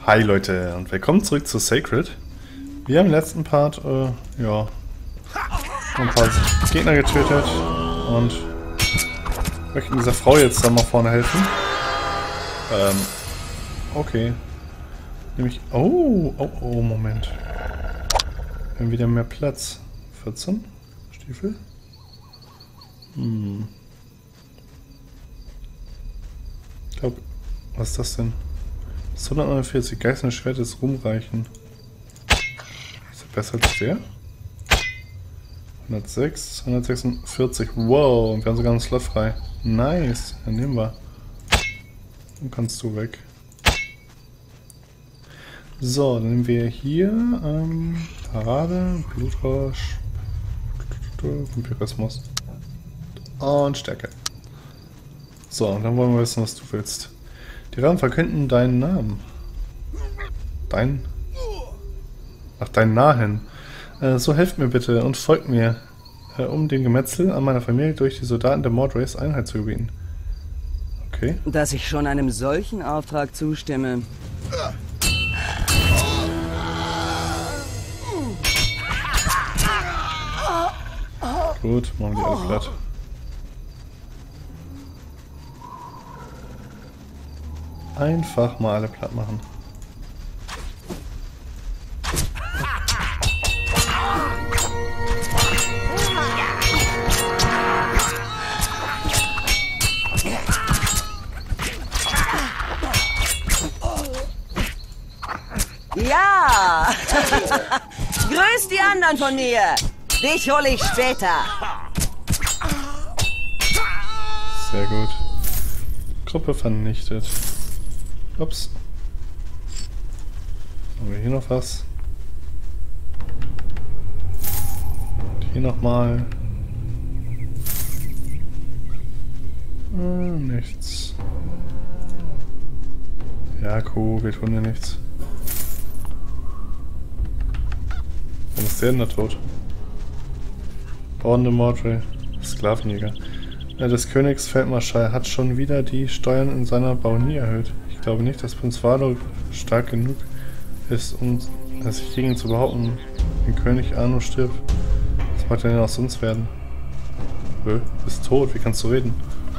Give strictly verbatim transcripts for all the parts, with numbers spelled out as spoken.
Hi Leute und willkommen zurück zu Sacred. Wir haben im letzten Part, äh, ja, ein paar Gegner getötet und möchten dieser Frau jetzt dann mal vorne helfen. Ähm, okay. Nämlich, oh, oh, oh, Moment. Wir haben wieder mehr Platz. vierzehn Stiefel. Hm. Ich glaube, was ist das denn? hundertneunundvierzig Geißeln Schwert des Ruhmreichen. Ist der besser als der? hundertsechs, hundertsechsundvierzig. Wow, und wir haben sogar einen Slot frei. Nice, dann nehmen wir. Dann kannst du weg. So, dann nehmen wir hier ähm, Parade, Blutrausch, Vampirismus und Stärke. So, und dann wollen wir wissen, was du willst. Die Rahmen verkünden deinen Namen. Dein? Ach, deinen Nahen. Äh, so helft mir bitte und folgt mir, äh, um dem Gemetzel an meiner Familie durch die Soldaten der Mordrace Einheit zu gebieten. Okay. Dass ich schon einem solchen Auftrag zustimme. Gut, machen wir die alle platt. Einfach mal alle platt machen. Ja! Grüß die anderen von mir! Dich hole ich später! Sehr gut. Gruppe vernichtet. Ups. Haben wir hier noch was? Und hier nochmal. Äh, nichts. Ja, cool, wir tun ja nichts. Warum ist der denn da tot? Born de Mordre, Sklavenjäger. Ja, des Königs Feldmarschall hat schon wieder die Steuern in seiner Baronie erhöht. Ich glaube nicht, dass Prinz Valo stark genug ist, um sich gegen ihn zu behaupten. Wenn König Arno stirbt, was mag denn aus uns werden? Hä? Bist tot, wie kannst du reden?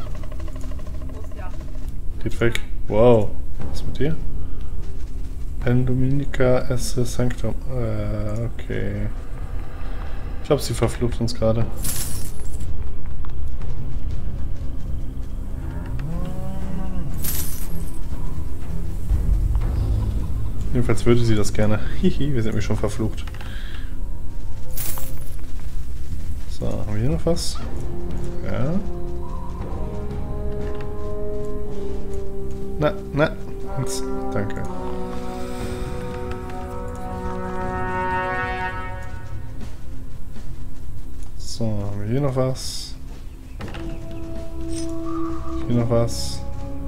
Geht weg. Wow. Was ist mit dir? Pendominica esse Sanctum. Äh, okay. Ich glaube, sie verflucht uns gerade. Jedenfalls würde sie das gerne. Hihi, wir sind nämlich schon verflucht. So, haben wir hier noch was? Ja. Na, na, jetzt, danke. So, haben wir hier noch was? Hier noch was?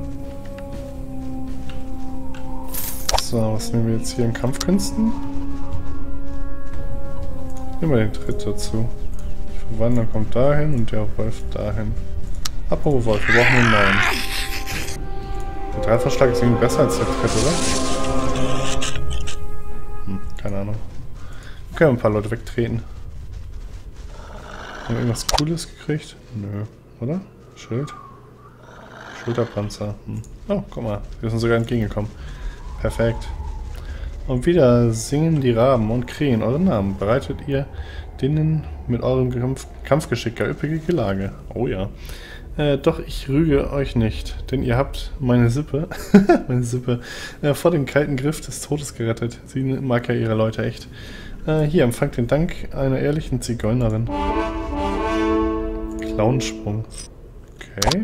So, was nehmen wir jetzt hier in Kampfkünsten? Nehmen wir den Tritt dazu. Die Verwandlung kommt dahin und der Wolf dahin. Apropos Wolf, wir brauchen einen neuen. Der Dreifachschlag ist irgendwie besser als der Tritt, oder? Hm, keine Ahnung. Wir können ein paar Leute wegtreten. Haben wir irgendwas Cooles gekriegt? Nö, oder? Schild? Schulterpanzer. Hm. Oh, guck mal, wir sind sogar entgegengekommen. Perfekt. Und wieder singen die Raben und Krähen euren Namen. Bereitet ihr denen mit eurem Kampf Kampfgeschick gar üppige Gelage. Oh ja. Äh, doch ich rüge euch nicht, denn ihr habt meine Sippe, meine Sippe, äh, vor dem kalten Griff des Todes gerettet. Sie mag ja ihre Leute echt. Äh, hier, empfangt den Dank einer ehrlichen Zigeunerin. Clownsprung. Okay.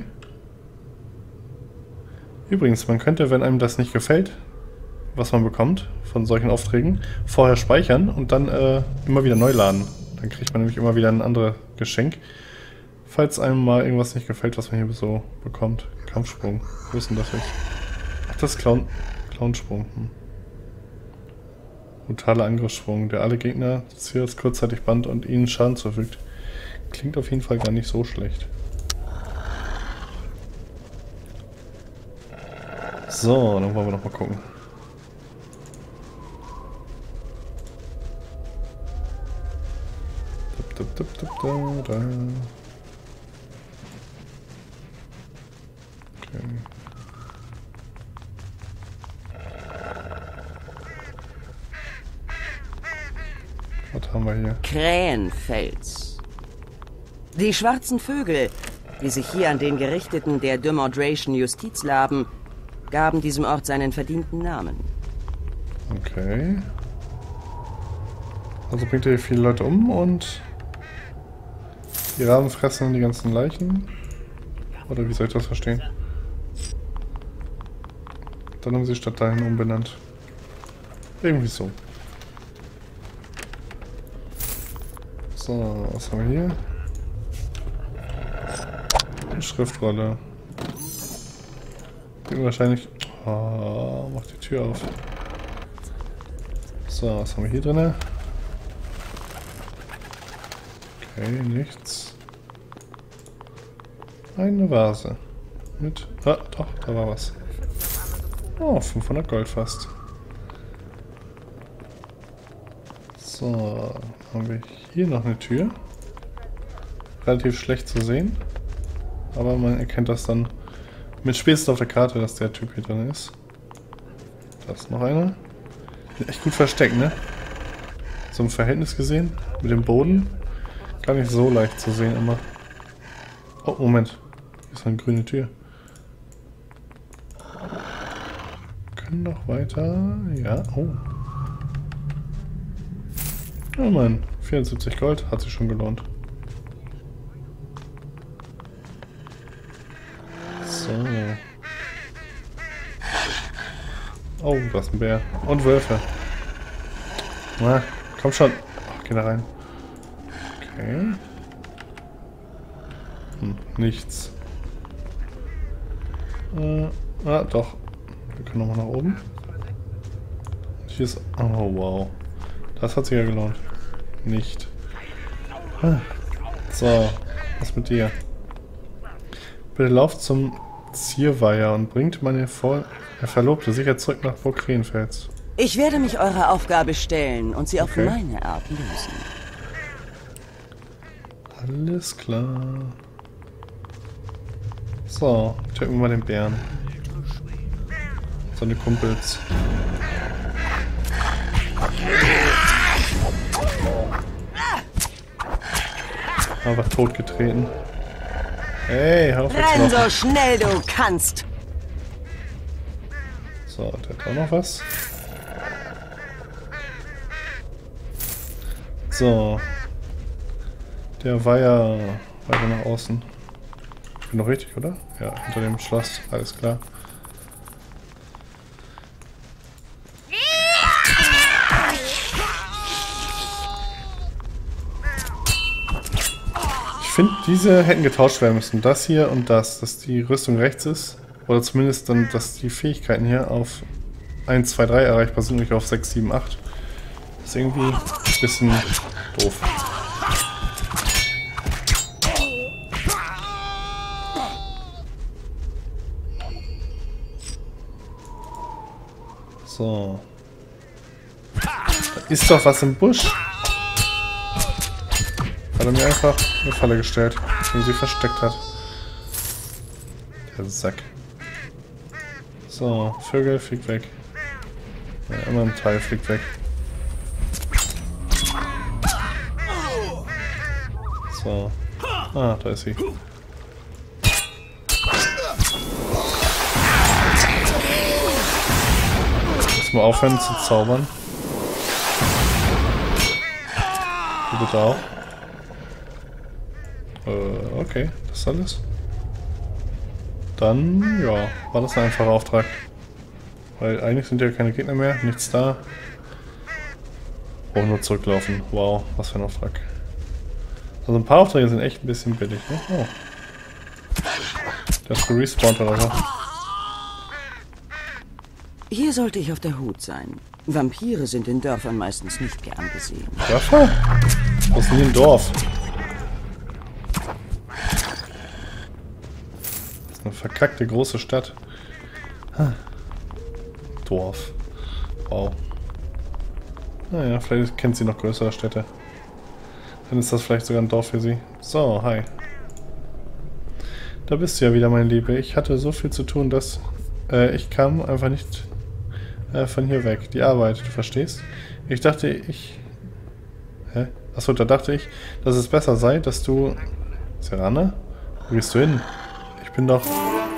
Übrigens, man könnte, wenn einem das nicht gefällt, was man bekommt von solchen Aufträgen, vorher speichern und dann äh, immer wieder neu laden. Dann kriegt man nämlich immer wieder ein anderes Geschenk. Falls einem mal irgendwas nicht gefällt, was man hier so bekommt. Kampfsprung. Wo ist denn das jetzt? Ach, das ist Clown Clownsprung. Hm. Brutaler Angriffssprung, der alle Gegner Ziels kurzzeitig bannt und ihnen Schaden zufügt. Klingt auf jeden Fall gar nicht so schlecht. So, dann wollen wir noch mal gucken. Da, da, da, da, da. Okay. Was haben wir hier? Krähenfels. Die schwarzen Vögel, die sich hier an den Gerichteten der Demordration Justiz laben, gaben diesem Ort seinen verdienten Namen. Okay. Also bringt er hier viele Leute um und die Raben fressen die ganzen Leichen? Oder wie soll ich das verstehen? Dann haben sie die Stadt dahin umbenannt. Irgendwie so. So, was haben wir hier? Eine Schriftrolle. Die wahrscheinlich... Oh, macht die Tür auf. So, was haben wir hier drin? Okay, nichts. Eine Vase. Mit... Ah, doch, da war was. Oh, fünfhundert Gold fast. So, haben wir hier noch eine Tür. Relativ schlecht zu sehen. Aber man erkennt das dann mit spätestens auf der Karte, dass der Typ hier drin ist. Da ist noch einer. Echt gut versteckt, ne? So im Verhältnis gesehen. Mit dem Boden. Gar nicht so leicht zu sehen immer. Oh, Moment. Hier ist eine grüne Tür. Können noch weiter. Ja, oh. Oh Mann, vierundsiebzig Gold, hat sich schon gelohnt. So. Oh, da ist ein Bär. Und Wölfe. Na, komm schon. Ach, geh da rein. Okay. Hm, nichts. Äh, ah, doch. Wir können nochmal nach oben. Hier ist... Oh, wow. Das hat sich ja gelohnt. Nicht. So, was mit dir? Bitte lauft zum Zierweiher und bringt meine Vor äh, Verlobte sicher zurück nach Burg Krähenfels. Ich werde mich eurer Aufgabe stellen und sie auf Okay. meine Art lösen. Alles klar. So, töten wir mal den Bären. Seine Kumpels. Einfach totgetreten. Hey, hör auf jetzt Renn noch. so schnell du kannst! So, der hat auch noch was. So. Der war ja weiter nach außen. Ich bin noch richtig, oder? Ja, hinter dem Schloss. Alles klar. Ich finde, diese hätten getauscht werden müssen. Das hier und das. Dass die Rüstung rechts ist. Oder zumindest dann, dass die Fähigkeiten hier auf eins, zwei, drei erreichbar sind, nicht auf sechs, sieben, acht. Das ist irgendwie ein bisschen doof. So. Da ist doch was im Busch. Hat er mir einfach eine Falle gestellt, die sie versteckt hat. Der Sack. So, Vögel fliegt weg. Ja, immer ein Teil fliegt weg. So. Ah, da ist sie. Lass mal aufhören zu zaubern. Du bitte auch. Äh, okay, das ist alles. Dann, ja, war das ein einfacher Auftrag. Weil eigentlich sind ja keine Gegner mehr, nichts da. Brauchen nur zurücklaufen. Wow, was für ein Auftrag. Also ein paar Aufträge sind echt ein bisschen billig, ne? Oh. Der ist gerespawnt oder so. Hier sollte ich auf der Hut sein. Vampire sind in Dörfern meistens nicht gern gesehen. Dörfer? Wo ist denn hier ein Dorf? Das ist eine verkackte große Stadt. Dorf. Wow. Naja, vielleicht kennt sie noch größere Städte. Dann ist das vielleicht sogar ein Dorf für sie. So, hi. Da bist du ja wieder, meine Liebe. Ich hatte so viel zu tun, dass äh, ich kam einfach nicht äh, von hier weg. Die Arbeit, du verstehst? Ich dachte, ich... Hä? Achso, da dachte ich, dass es besser sei, dass du... Serana? Wo gehst du hin? Ich bin doch...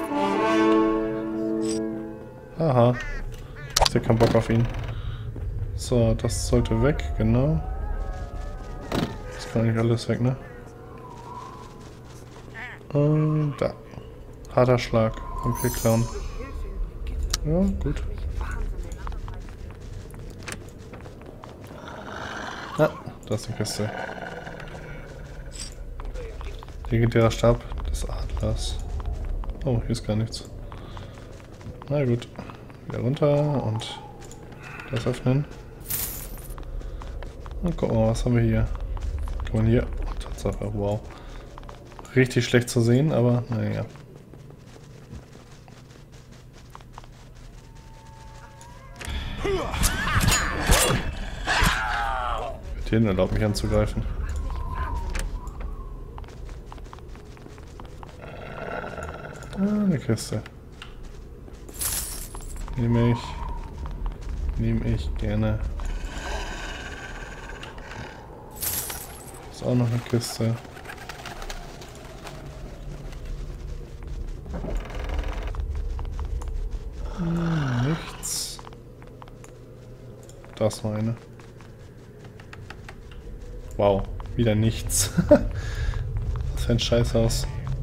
Aha. Ich hab keinen Bock auf ihn. So, das sollte weg, genau. Das kann eigentlich alles weg, ne? Und da. Harter Schlag. Vampir-Clown. Ja, gut. Ah, da ist die Kiste. Legendärer Stab des Adlers. Oh, hier ist gar nichts. Na gut. Wieder runter und das öffnen. Und gucken wir mal, was haben wir hier? Kann man hier... Oh, Tatsache, wow. Richtig schlecht zu sehen, aber naja. Wird hin, erlaubt mich anzugreifen. Ah, eine Kiste. Nehme ich. Nehme ich gerne. Ist auch noch eine Kiste. Hm, nichts. Da ist noch eine. Wow, wieder nichts. Was für ein Scheißhaus.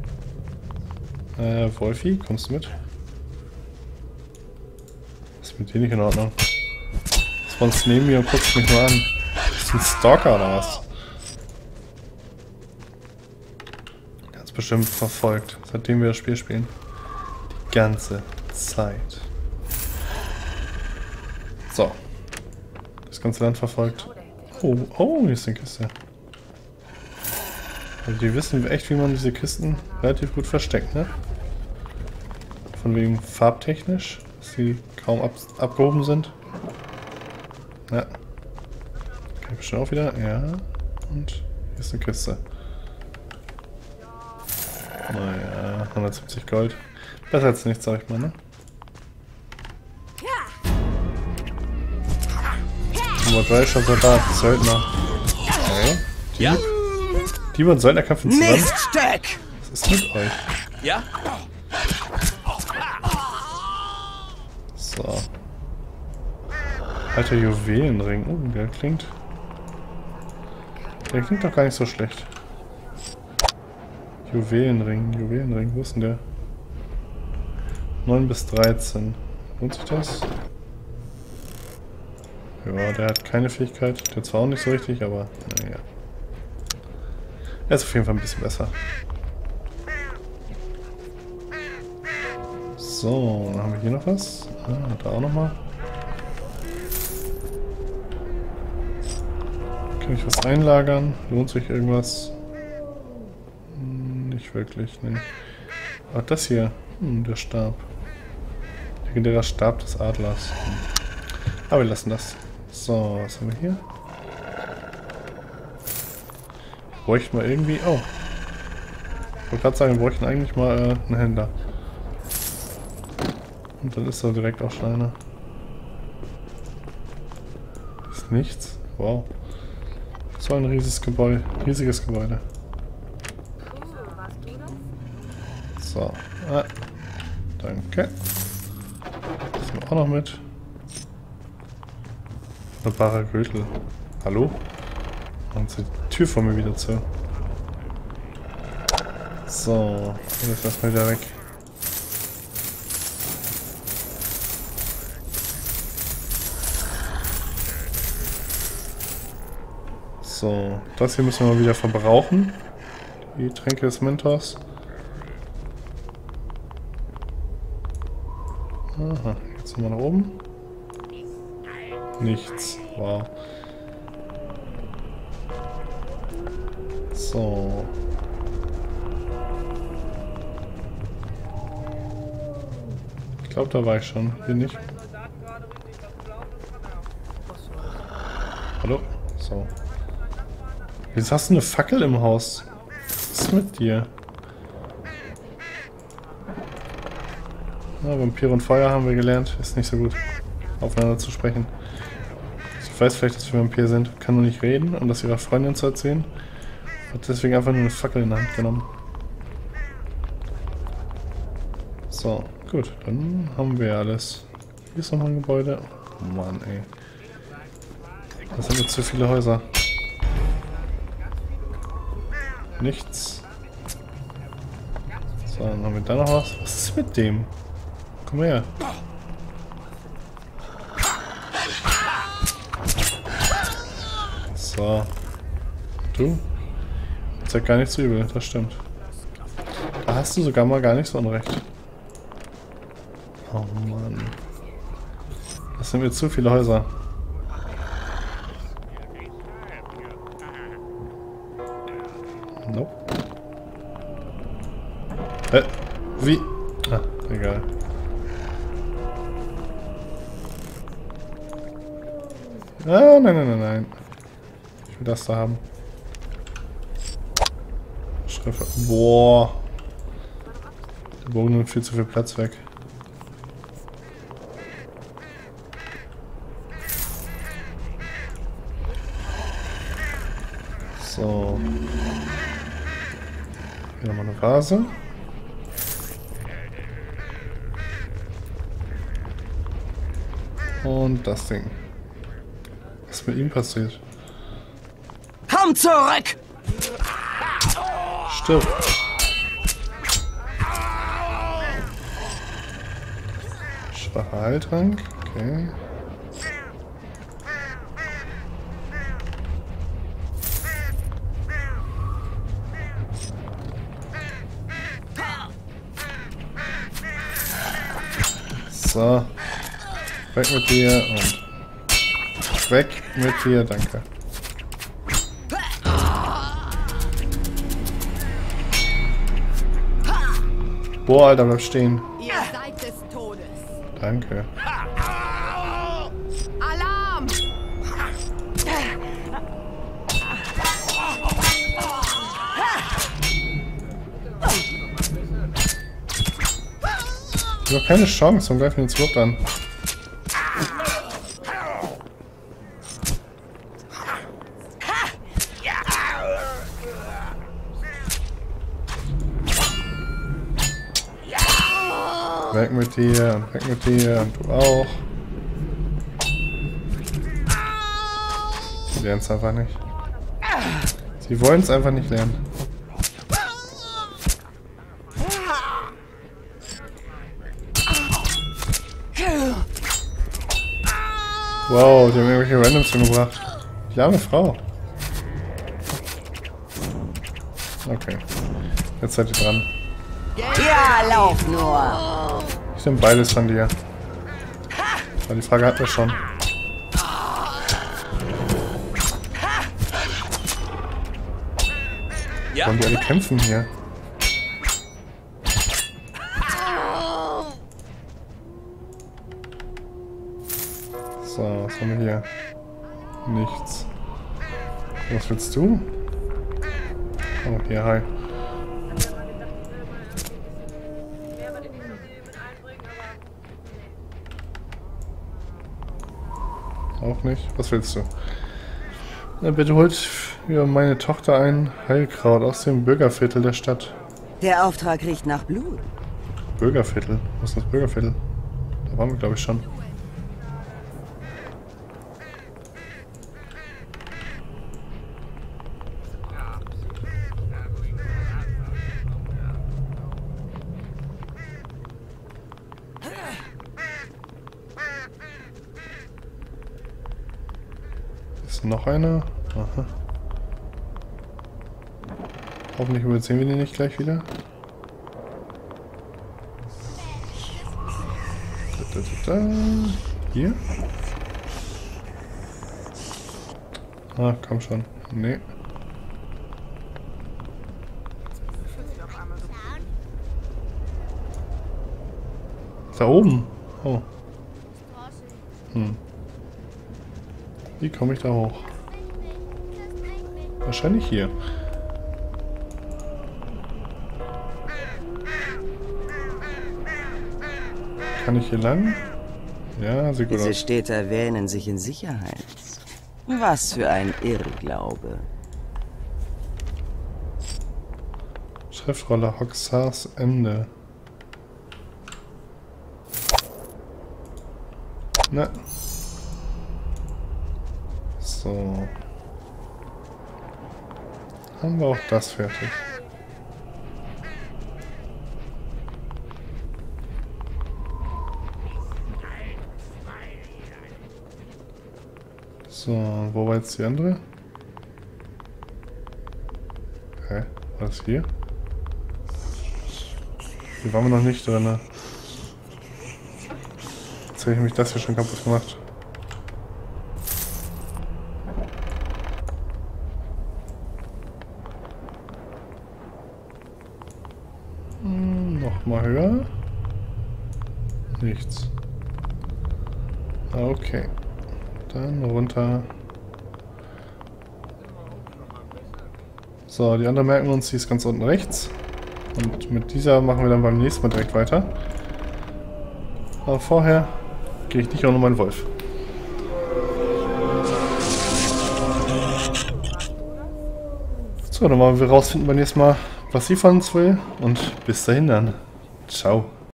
Äh, Wolfi, kommst du mit? Was ist mit dir nicht in Ordnung? Das war uns neben mir und guckst mich nur an. Bist du ein Stalker oder was? Der hat's bestimmt verfolgt, seitdem wir das Spiel spielen. Die ganze Zeit. So. Das ganze Land verfolgt. Oh, oh, hier ist eine Kiste. Also die wissen echt, wie man diese Kisten relativ gut versteckt, ne? Von wegen farbtechnisch, dass sie kaum ab abgehoben sind. Ja. Kann ich bestimmt auch wieder. Ja. Und hier ist eine Kiste. Naja, hundertsiebzig Gold. Besser als nichts, sag ich mal, ne? Dreier Soldat, Söldner. Okay. Dieb. Ja? Dieb und Söldner kämpfen zusammen. Miststück! Was ist mit euch? Ja? So. Alter Juwelenring. Oh, der klingt... Der klingt doch gar nicht so schlecht. Juwelenring, Juwelenring. Wo ist denn der? neun bis dreizehn. Lohnt sich das? Ja, der hat keine Fähigkeit. Der zwar auch nicht so richtig, aber naja. Er ist auf jeden Fall ein bisschen besser. So, dann haben wir hier noch was. Ah, da auch nochmal. Kann ich was einlagern? Lohnt sich irgendwas? Hm, nicht wirklich, ne. Ach, das hier. Hm, der Stab. Legendärer Stab des Adlers. Hm. Aber wir lassen das. So, was haben wir hier? Wir bräuchten mal irgendwie... Oh. Ich wollte gerade sagen, wir bräuchten eigentlich mal äh, einen Händler. Und dann ist da direkt auch schon einer. Ist nichts. Wow. So ein riesiges Gebäude. Riesiges Gebäude. So. Ah. Danke. Das nehmen wir auch noch mit. Wunderbarer Gürtel. Hallo? Und die Tür vor mir wieder zu. So, jetzt lassen wir wieder weg. So, das hier müssen wir mal wieder verbrauchen. Die Tränke des Mentors. Aha, jetzt sind wir nach oben. Nichts. Wow. So. Ich glaube, da war ich schon. Hier nicht. Hallo? So. Wieso hast du eine Fackel im Haus? Was ist mit dir? Ja, Vampire und Feuer haben wir gelernt. Ist nicht so gut, aufeinander zu sprechen. Ich weiß vielleicht, dass wir Vampir sind. Kann nur nicht reden, um das ihrer Freundin zu erzählen. Hat deswegen einfach nur eine Fackel in der Hand genommen. So, gut. Dann haben wir alles. Hier ist nochmal ein Gebäude. Oh Mann, ey. Das sind jetzt zu viele Häuser. Nichts. So, dann haben wir da noch was. Was ist mit dem? Komm her. So. Du? Das ist ja gar nicht so übel, das stimmt. Da hast du sogar mal gar nicht so unrecht. Oh Mann. Das sind mir zu viele Häuser. Nope. Hä? Wie? Ah, egal. Ah, nein, nein, nein, nein. Ich will das da haben. Schrift. Boah. Der Bogen nimmt viel zu viel Platz weg. So. Hier nochmal eine Vase. Und das Ding. Was ist mit ihm passiert? Komm zurück! Stirb. Schwacher Heiltrank. Okay. So. Weg mit dir und weg mit dir, danke. Boah, Alter, bleib stehen. Ihr seid des Todes. Danke. Alarm! Ich habe keine Chance, und greifen jetzt überhaupt an. Weg mit dir und weg mit dir und du auch. Sie lernen es einfach nicht. Sie wollen es einfach nicht lernen. Wow, die haben irgendwelche Randoms umgebracht. Die arme Frau. Okay. Jetzt seid ihr dran. Ja, lauf nur! Ich nehme beides von dir. Aber die Frage hatten wir schon. Wollen die alle kämpfen hier? So, was haben wir hier? Nichts. Was willst du? Oh, hier, hi. Auch nicht. Was willst du? Na, bitte holt für meine Tochter ein Heilkraut aus dem Bürgerviertel der Stadt. Der Auftrag riecht nach Blut. Bürgerviertel? Was ist das Bürgerviertel? Da waren wir, glaube ich, schon. Ist noch einer? Aha. Hoffentlich übersehen wir den nicht gleich wieder. Da, da, da, da. Hier? Ah, komm schon. Nee. Da oben. Oh. Hm. Wie komme ich da hoch? Wahrscheinlich hier. Kann ich hier lang? Ja, sieht gut Diese aus. Städter wähnen sich in Sicherheit. Was für ein Irrglaube. Schriftrolle Hoxars Ende. Na. So. Haben wir auch das fertig. So, wo war jetzt die andere? Hä? Was ist hier? Hier waren wir noch nicht drin. Jetzt habe ich mich das hier schon kaputt gemacht. Hm, noch mal höher. Nichts. Okay. Dann runter. So, die andere merken wir uns, die ist ganz unten rechts. Und mit dieser machen wir dann beim nächsten Mal direkt weiter. Aber vorher gehe ich nicht auch noch mal in den Wolf. So, dann wollen wir rausfinden beim nächsten Mal, was sie von uns will. Und bis dahin dann. Ciao.